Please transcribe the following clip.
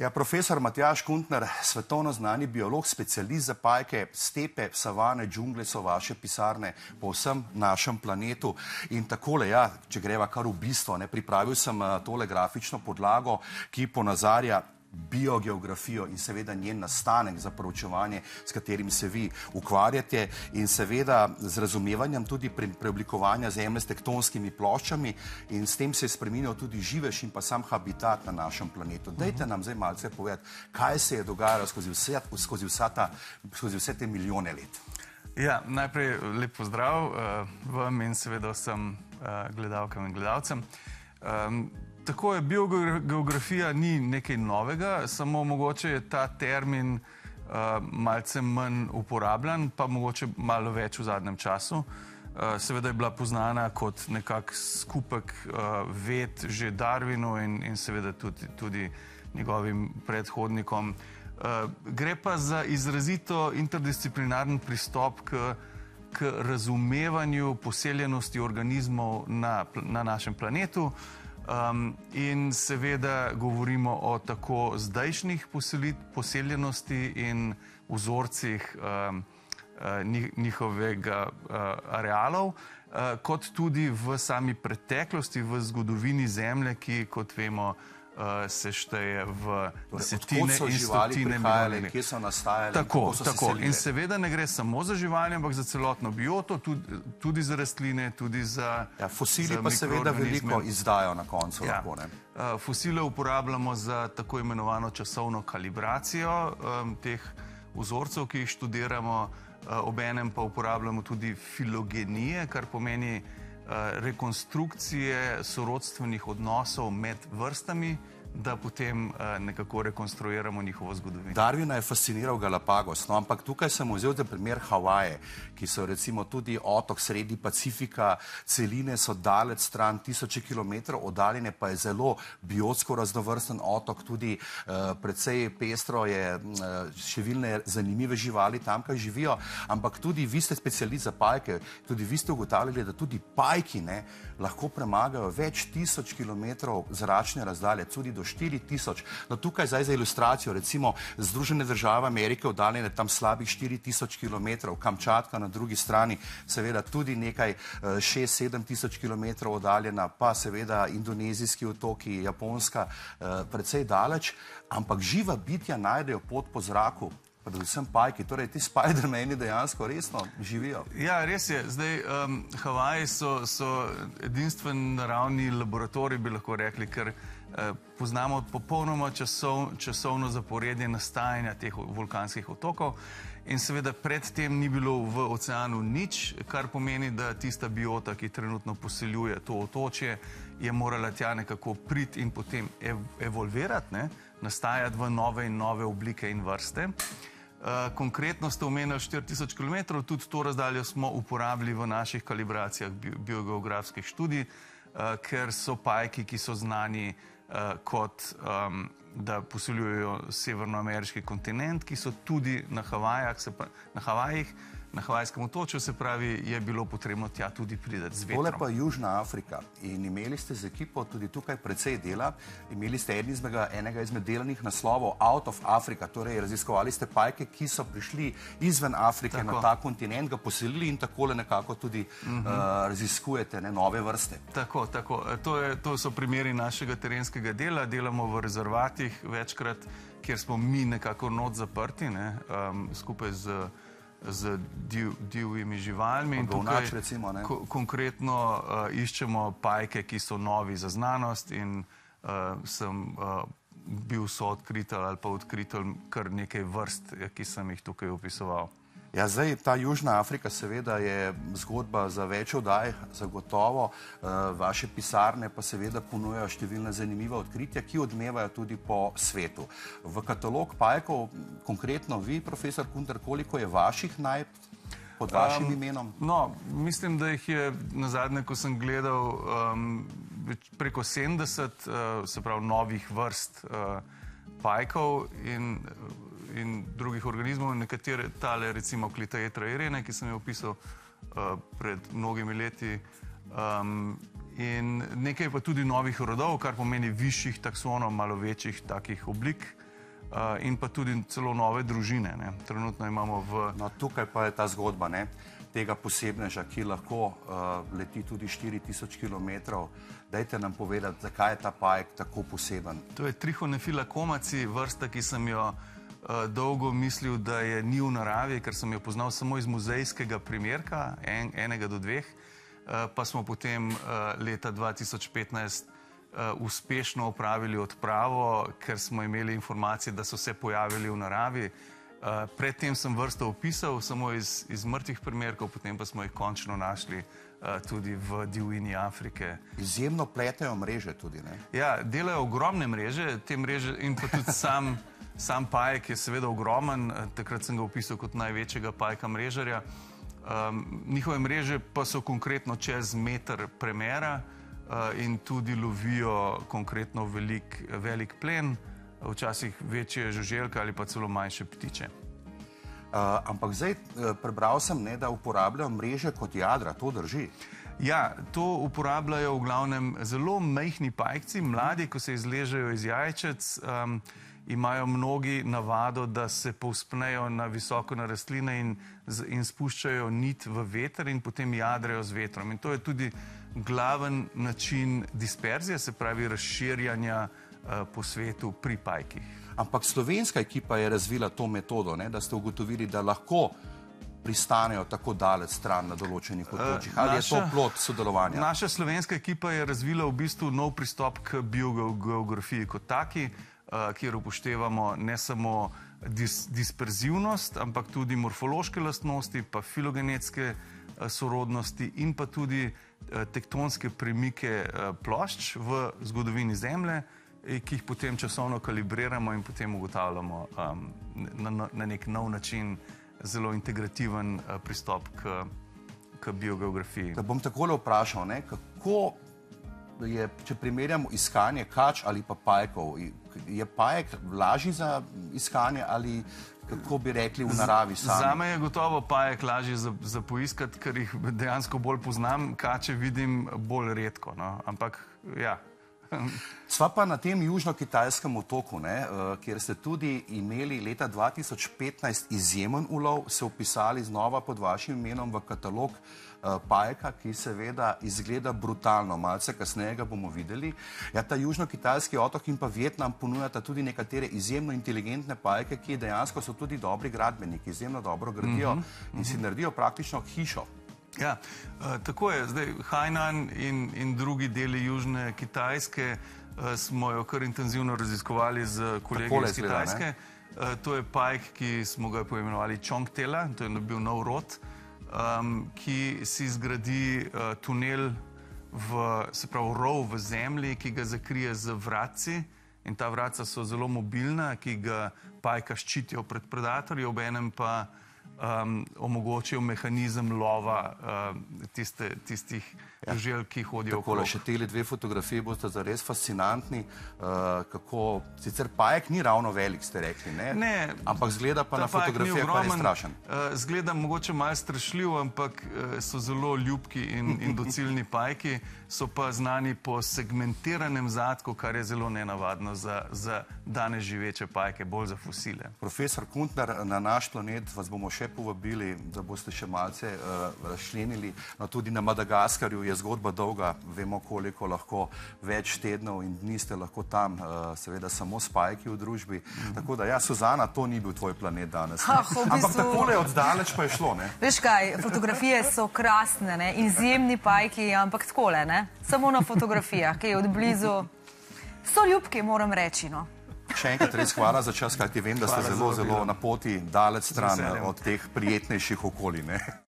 Ja, profesor Matjaž Kuntner, svetovno znani biolog, specialist za pajke, stepe, savane, džungle so vaše pisarne po vsem našem planetu. In takole, ja, če greva kar v bistvo, pripravil sem tole grafično podlago, ki ponazarja biogeografijo in seveda njen nastanek za proučevanje, s katerim se vi ukvarjate in seveda z razumevanjem tudi preoblikovanja Zemlje s tektonskimi ploščami in s tem se je spremenil tudi živež in pa sam habitat na našem planetu. Dajte nam zdaj malce povedati, kaj se je dogajalo skozi vse te milijone let. Ja, najprej lep pozdrav vam in seveda vsem gledalkam in gledalcem. Tako je, biogeografija ni nekaj novega, samo mogoče je ta termin malce manj uporabljan, pa mogoče malo več v zadnjem času. Seveda je bila poznana kot nekak skupek ved že Darwinu in seveda tudi njegovim predhodnikom. Gre pa za izrazito interdisciplinaren pristop k razumevanju poseljenosti organizmov na našem planetu. In seveda govorimo o tako zdajšnjih poseljenosti in vzorcih njihovega arealov, kot tudi v sami preteklosti, v zgodovini Zemlje, ki, kot vemo, se šteje v desetine in stotine milijonov let. Kje so nastajali, kako so se selile. In seveda ne gre samo za živali, ampak za celotno bioto, tudi za rastline, tudi za fosili pa seveda veliko izdajo na koncu. Fosile uporabljamo za tako imenovano časovno kalibracijo teh vzorcev, ki jih študiramo, obenem pa uporabljamo tudi filogenije, kar pomeni rekonstrukcije sorodstvenih odnosov med vrstami, da potem nekako rekonstruiramo njihovo zgodovino. Darwina je fasciniral Galapagos, no, ampak tukaj sem vzel za primer Havaje, ki so recimo tudi otok sredi Pacifika, celine so daleč stran, tisoče kilometrov oddaljene, pa je zelo biotsko raznovrsten otok, tudi precej pestro je, številne zanimive živali tamkaj živijo, ampak tudi vi ste specialist za pajke, tudi vi ste ugotavljali, da tudi pajki lahko premagajo več tisoč kilometrov zračne razdalje, tudi do 4000. No, tukaj zdaj za ilustracijo, recimo Združene države Amerike oddaljene tam slabih 4000 kilometrov, Kamčatka na drugi strani, seveda tudi nekaj 6-7 tisoč kilometrov oddaljena, pa seveda indonezijski otoki, Japonska, precej daleč, ampak živa bitja najdejo pot po zraku, predvsem pajki, torej ti Spidermani dejansko resno živijo. Ja, res je. Zdaj, Havaji so edinstven naravni laboratorij, bi lahko rekli, ker poznamo popolnoma časovno zaporedje nastajanja teh vulkanskih otokov in seveda predtem ni bilo v oceanu nič, kar pomeni, da tista biota, ki trenutno poseljuje to otočje, je morala tja nekako priti in potem evolvirati, nastajati v nove in nove oblike in vrste. Konkretno ste omenili 4000 km, tudi to razdaljo smo uporabili v naših kalibracijah biogeografskih študij, ker so pajki, ki so znani kot da poseljujejo severnoameriški kontinent, ki so tudi na Havajih, na Havajskem otočju, se pravi, je bilo potrebno tja tudi priti z vetrom. Tole pa Južna Afrika in imeli ste z ekipo tudi tukaj precej dela, imeli ste enega izmed delanih naslovov Out of Africa, torej raziskovali ste pajke, ki so prišli izven Afrike na ta kontinent, ga poselili in takole nekako tudi raziskujete nove vrste. Tako. To so primeri našega terenskega dela, delamo v rezervatih večkrat, kjer smo mi nekako not zaprti, skupaj z divjimi živalmi in tukaj konkretno iščemo pajke, ki so novi za znanost in sem bil soodkritelj ali pa odkritelj kar nekaj vrst, ki sem jih tukaj opisoval. Ja, zdaj, ta Južna Afrika seveda je zgodba za več oddaj, zagotovo. Vaše pisarne pa seveda ponujajo številna zanimiva odkritja, ki odmevajo tudi po svetu. V katalog pajkov, konkretno vi, profesor Kuntner, koliko je vaših pod vašim imenom? No, mislim, da jih je nazadnje, ko sem gledal, preko 70, se pravi, novih vrst pajkov in drugih organizmov, nekatere tale, recimo Klitaetra irene, ki sem jo opisal pred mnogimi leti, in nekaj pa tudi novih rodov, kar pomeni višjih taksonov, malo večjih takih oblik, in pa tudi celo nove družine. Ne. Trenutno imamo v... No, tukaj pa je ta zgodba, ne, tega posebneža, ki lahko leti tudi 4000 km. Dajte nam povedati, zakaj je ta pajek tako poseben. To je Trichonephila komaci, vrsta, ki sem jo dolgo mislil, da je ni v naravi, ker sem jo poznal samo iz muzejskega primerka, enega do dveh, pa smo potem leta 2015 uspešno opravili odpravo, ker smo imeli informacije, da so se pojavili v naravi. Predtem sem vrsto opisal, samo iz mrtvih primerkov, potem pa smo jih končno našli tudi v divjini Afrike. Izjemno pletejo mreže tudi, ne? Ja, delajo ogromne mreže, te mreže in pa tudi sam pajek je seveda ogromen, takrat sem ga opisal kot največjega pajka mrežarja. Njihove mreže pa so konkretno čez meter premera in tudi lovijo konkretno velik plen, včasih večje žuželke ali pa celo manjše ptiče. Ampak zdaj prebral sem, ne, da uporabljajo mreže kot jadra, to drži? Ja, to uporabljajo v glavnem zelo majhni pajkci, mladi, ko se izležejo iz jajčec, imajo mnogi navado, da se povzpnejo na visoko na rastline in spuščajo nit v veter in potem jadrajo z vetrom. In to je tudi glaven način disperzije, se pravi razširjanja po svetu pri pajkih. Ampak slovenska ekipa je razvila to metodo, ne, da ste ugotovili, da lahko pristanejo tako daleč stran na določenih otočjih. Ali je to plod sodelovanja? Naša slovenska ekipa je razvila v bistvu nov pristop k biogeografiji kot taki, kjer upoštevamo ne samo disperzivnost, ampak tudi morfološke lastnosti, pa filogenetske sorodnosti in pa tudi tektonske premike plošč v zgodovini Zemlje, ki jih potem časovno kalibriramo in potem ugotavljamo na nek nov način zelo integrativen pristop k biogeografiji. Da bom takole vprašal, ne, kako je, če primerjamo iskanje kač ali pa pajkov, je pajek lažji za iskanje ali kako bi rekli v naravi sami? Zame je gotovo pajek lažji za poiskati, ker jih dejansko bolj poznam, kače vidim bolj redko, no, ampak ja. Sva pa na tem južno-kitajskem otoku, ne, kjer ste tudi imeli leta 2015 izjemen ulov, se vpisali znova pod vašim imenom v katalog pajka, ki seveda izgleda brutalno. Malce kasneje ga bomo videli. Ja, ta južno-kitajski otok in pa Vietnam ponujata tudi nekatere izjemno inteligentne pajke, ki dejansko so tudi dobri gradbeniki, izjemno dobro gradijo in si naredijo praktično hišo. Ja, tako je. Zdaj, Hainan in drugi deli južne Kitajske smo jo kar intenzivno raziskovali z kolegi iz Kitajske. To je pajk, ki smo ga poimenovali Chongtela, to je bil nov rod, ki si zgradi tunel, se pravi rov v zemlji, ki ga zakrije z vratci. In ta vratca so zelo mobilna, ki ga pajka ščitijo pred predatorji, obenem pa omogočijo mehanizem lova tistih žuželk, ki hodijo okrog. Še tele dve fotografije boste zares fascinantni, kako, sicer pajek ni ravno velik, ste rekli, ne? Ne. Ampak zgleda pa na fotografijah pa je strašen. Zgleda mogoče malo strašljiv, ampak so zelo ljubki in docilni pajki, so pa znani po segmentiranem zadku, kar je zelo nenavadno za danes živeče pajke, bolj za fosile. Profesor Kuntner, na naš planet vas bomo še povabili, da boste še malce razčlenili. No, tudi na Madagaskarju je zgodba dolga, vemo koliko lahko, več tednov in dni ste lahko tam, seveda samo s pajki v družbi. Tako da, ja, Suzana, to ni bil tvoj planet danes. Ampak takole oddaleč pa je šlo, ne? Veš kaj, fotografije so krasne, ne, izjemni pajki, ampak takole, ne, samo na fotografijah, ki je od blizu, so ljubki, moram reči, no. Še enkrat res hvala za čas, kajti vem, da ste zelo na poti daleč stran od teh prijetnejših okolij, ne?